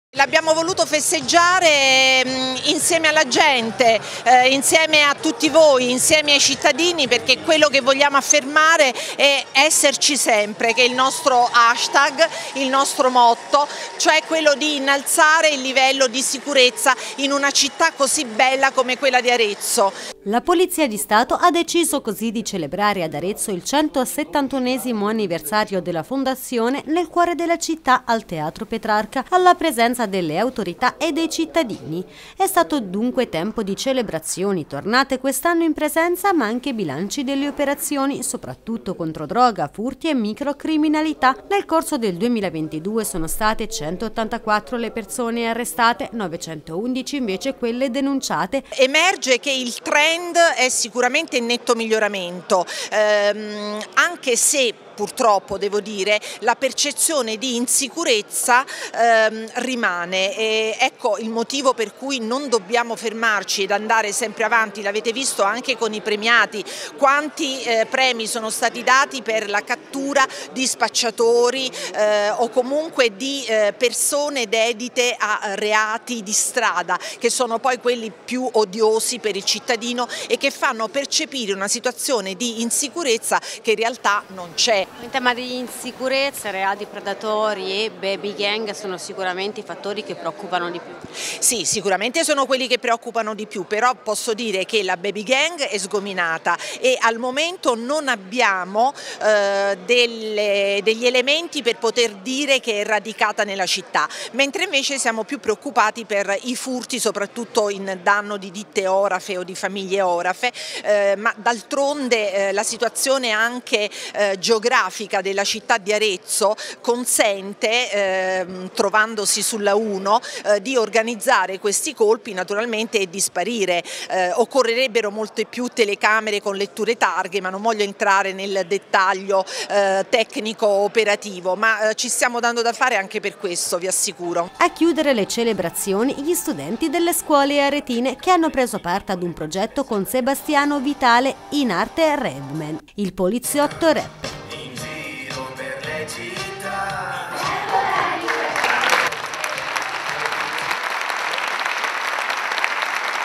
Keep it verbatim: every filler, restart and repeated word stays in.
L'abbiamo voluto festeggiare insieme alla gente, eh, insieme a tutti voi, insieme ai cittadini, perché quello che vogliamo affermare è esserci sempre, che è il nostro hashtag, il nostro motto, cioè quello di innalzare il livello di sicurezza in una città così bella come quella di Arezzo. La Polizia di Stato ha deciso così di celebrare ad Arezzo il centosettantunesimo anniversario della fondazione nel cuore della città al Teatro Petrarca, alla presenza delle autorità e dei cittadini. È stato dunque tempo di celebrazioni, tornate quest'anno in presenza, ma anche bilanci delle operazioni, soprattutto contro droga, furti e microcriminalità. Nel corso del duemilaventidue sono state centottantaquattro le persone arrestate, novecentoundici invece quelle denunciate. Emerge che il trend è sicuramente in netto miglioramento, ehm, anche se purtroppo devo dire la percezione di insicurezza ehm, rimane, e ecco il motivo per cui non dobbiamo fermarci ed andare sempre avanti. L'avete visto anche con i premiati, quanti eh, premi sono stati dati per la cattura di spacciatori eh, o comunque di eh, persone dedite a reati di strada, che sono poi quelli più odiosi per il cittadino e che fanno percepire una situazione di insicurezza che in realtà non c'è. In tema di insicurezza, reati predatori e baby gang sono sicuramente i fattori che preoccupano di più. Sì, sicuramente sono quelli che preoccupano di più, però posso dire che la baby gang è sgominata e al momento non abbiamo eh, delle, degli elementi per poter dire che è radicata nella città, mentre invece siamo più preoccupati per i furti, soprattutto in danno di ditte orafe o di famiglie orafe, eh, ma d'altronde eh, la situazione anche eh, geografica della città di Arezzo consente, eh, trovandosi sulla uno, eh, di organizzare questi colpi naturalmente e di sparire. Eh, occorrerebbero molte più telecamere con letture targhe, ma non voglio entrare nel dettaglio eh, tecnico operativo, ma eh, ci stiamo dando da fare anche per questo, vi assicuro. A chiudere le celebrazioni gli studenti delle scuole aretine che hanno preso parte ad un progetto con Sebastiano Vitale, in arte Redman, il poliziotto rap. In giro per le città.